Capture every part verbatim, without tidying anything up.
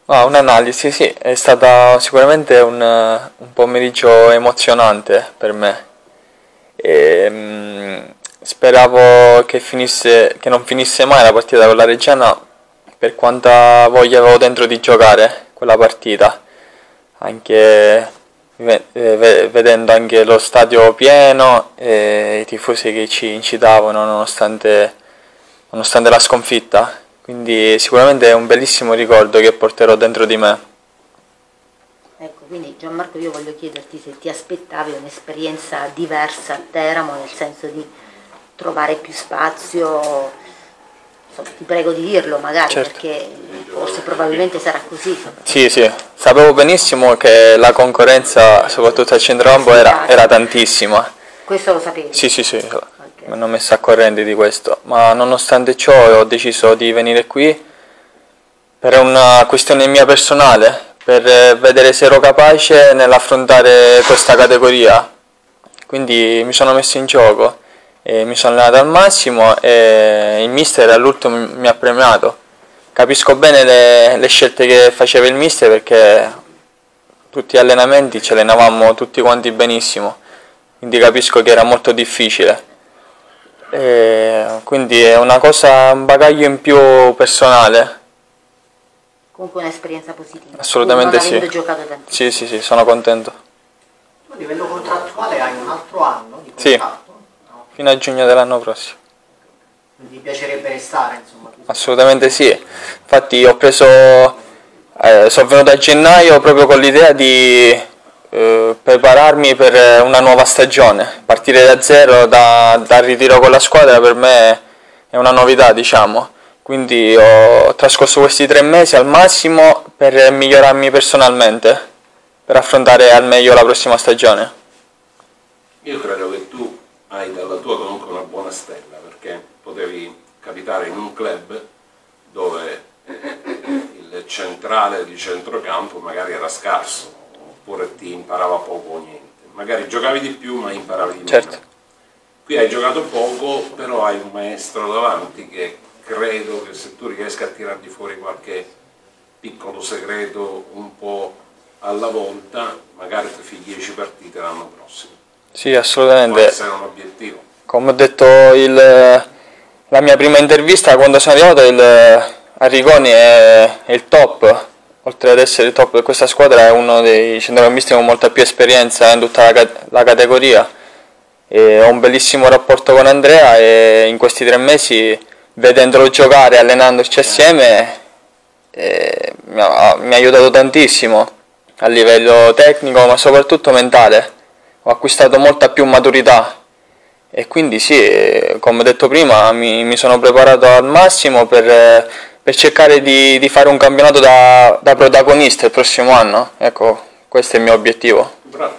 Ah, un'analisi, sì, è stata sicuramente un, un pomeriggio emozionante per me. E, mm, speravo che finisse, che non finisse mai la partita con la Reggiana per quanta voglia avevo dentro di giocare quella partita, anche ve- eh, ve- vedendo anche lo stadio pieno e i tifosi che ci incitavano nonostante, nonostante la sconfitta. Quindi sicuramente è un bellissimo ricordo che porterò dentro di me. Ecco, quindi Gianmarco, io voglio chiederti se ti aspettavi un'esperienza diversa a Teramo, nel senso di trovare più spazio, insomma, ti prego di dirlo magari, Certo. perché forse probabilmente sarà così. Sì, sì, sapevo benissimo che la concorrenza, soprattutto al centrocampo, era, era tantissima. Questo lo sapevi? Sì, sì, sì, Ok. mi hanno messo a corrente di questo, ma nonostante ciò ho deciso di venire qui per una questione mia personale, per eh, vedere se ero capace nell'affrontare questa categoria. Quindi mi sono messo in gioco e mi sono allenato al massimo e il mister all'ultimo mi mi ha premiato. Capisco bene le, le scelte che faceva il mister perché tutti gli allenamenti ci allenavamo tutti quanti benissimo, quindi capisco che era molto difficile. E quindi è una cosa, un bagaglio in più personale. Comunque un'esperienza positiva. Assolutamente pur non avendo sì. giocato tantissimo. Sì, sì, sì, sono contento. Tu a livello contrattuale hai un altro anno di Sì. contratto? No. Fino a giugno dell'anno prossimo. Quindi ti piacerebbe restare, insomma? Assolutamente sì. Infatti ho preso, eh, sono venuto a gennaio proprio con l'idea di eh, prepararmi per una nuova stagione. Partire da zero, da, dal ritiro con la squadra per me è una novità, diciamo. Quindi ho trascorso questi tre mesi al massimo per migliorarmi personalmente, per affrontare al meglio la prossima stagione. Io credo che tu hai dalla tua comunque una buona stella, perché potevi capitare in un club dove il centrale di centrocampo magari era scarso, oppure ti imparava poco o niente. Magari giocavi di più ma imparavi di meno. Certo. Qui hai giocato poco, però hai un maestro davanti che credo che se tu riesca a tirargli fuori qualche piccolo segreto un po' alla volta, magari ti fai dieci partite l'anno prossimo. Sì, Può assolutamente. essere un obiettivo. Come ho detto, il, la mia prima intervista quando sono arrivato, il Arrigoni è, è il top, oltre ad essere il top di questa squadra è uno dei centrocampisti con molta più esperienza in tutta la, la categoria. E ho un bellissimo rapporto con Andrea e in questi tre mesi, vedendolo giocare, allenandoci assieme, eh, mi, ha, mi ha aiutato tantissimo a livello tecnico ma soprattutto mentale. Ho acquistato molta più maturità e quindi sì, come ho detto prima, mi, mi sono preparato al massimo per, per cercare di, di fare un campionato da, da protagonista il prossimo anno. Ecco, questo è il mio obiettivo. Bravo.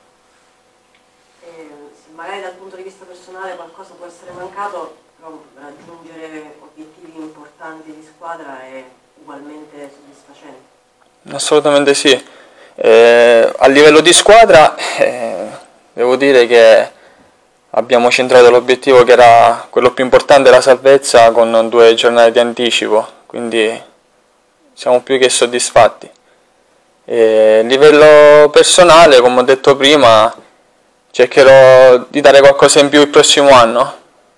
Eh, magari dal punto di vista personale qualcosa può essere mancato, però raggiungere obiettivi importanti di squadra è ugualmente soddisfacente. Assolutamente sì. Eh, a livello di squadra eh, devo dire che abbiamo centrato l'obiettivo che era quello più importante, la salvezza, con due giornate di anticipo, quindi siamo più che soddisfatti. E a livello personale, come ho detto prima, cercherò di dare qualcosa in più il prossimo anno.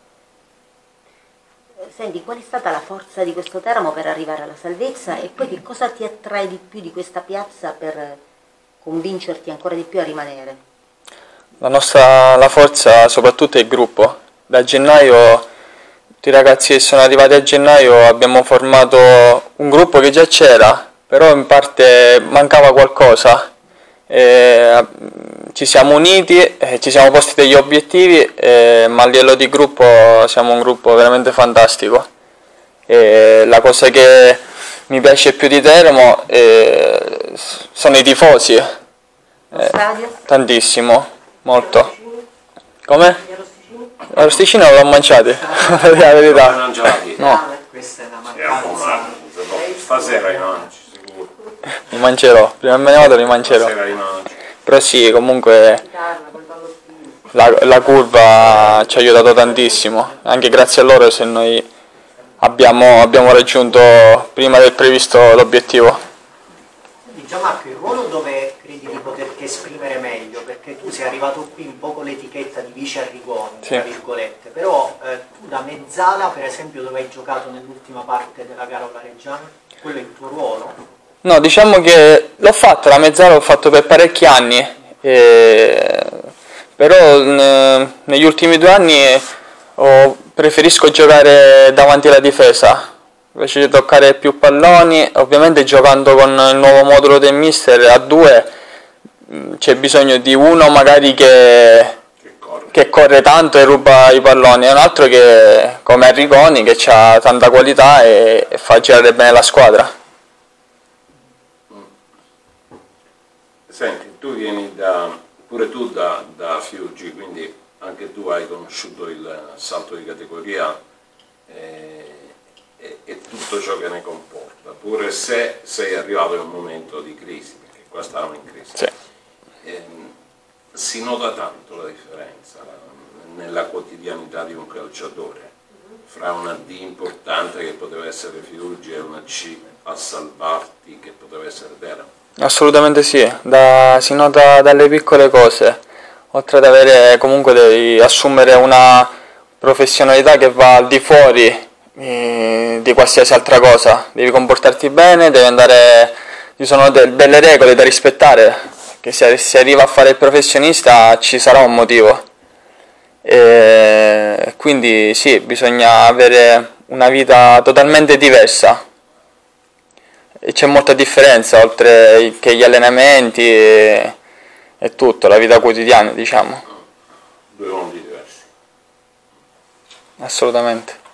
Senti, qual è stata la forza di questo Teramo per arrivare alla salvezza e poi che cosa ti attrae di più di questa piazza per convincerti ancora di più a rimanere? La nostra la forza soprattutto è il gruppo. Da gennaio, tutti i ragazzi che sono arrivati a gennaio abbiamo formato un gruppo che già c'era, però in parte mancava qualcosa. E ci siamo uniti, eh, ci siamo posti degli obiettivi, eh, ma a livello di gruppo siamo un gruppo veramente fantastico. E la cosa che mi piace più di Teramo eh, sono i tifosi, Lo eh, stadio? tantissimo, molto. Come? Gli arrosticini? L'arrosticino non l'ho mangiati, per dire la Non verità. mangiati? No, Questa è una È a mancanza. Stasera li mangi, sicuro. li mangerò, prima me ne vado li mangerò. Stasera li mangi. Però sì, comunque Chitarra, col ballottino. la, la curva ci ha aiutato tantissimo, anche grazie a loro se noi abbiamo, abbiamo raggiunto prima del previsto l'obiettivo. Gianmarco, il ruolo dove credi di poterti esprimere meglio? Perché tu sei arrivato qui un po' con l'etichetta di vice Arrigoni, sì, tra virgolette, però eh, tu da mezzala, per esempio, dove hai giocato nell'ultima parte della gara alla Reggiana, quello è il tuo ruolo? No, diciamo che l'ho fatto, la mezzala l'ho fatto per parecchi anni, e... però n- negli ultimi due anni ho... preferisco giocare davanti alla difesa, invece di toccare più palloni. Ovviamente giocando con il nuovo modulo del mister a due c'è bisogno di uno magari che, Che corre. che corre tanto e ruba i palloni, e un altro che, come Arrigoni, che ha tanta qualità e, e fa girare bene la squadra. Senti, tu vieni da, pure tu da, da Fiuggi, quindi anche tu hai conosciuto il salto di categoria e, e, e tutto ciò che ne comporta, pure se sei arrivato in un momento di crisi, perché qua stavamo in crisi. Sì. Eh, si nota tanto la differenza nella quotidianità di un calciatore fra una D importante che poteva essere Fiuggi e una C a salvarti che poteva essere Teramo. Assolutamente sì, da, si nota dalle piccole cose, oltre ad avere comunque devi assumere una professionalità che va al di fuori eh, di qualsiasi altra cosa, devi comportarti bene, devi andare, ci sono de, delle regole da rispettare, che se si arriva a fare il professionista ci sarà un motivo, e quindi sì, bisogna avere una vita totalmente diversa. E c'è molta differenza, oltre che gli allenamenti e, e tutto, la vita quotidiana, diciamo. Due mondi diversi. Assolutamente.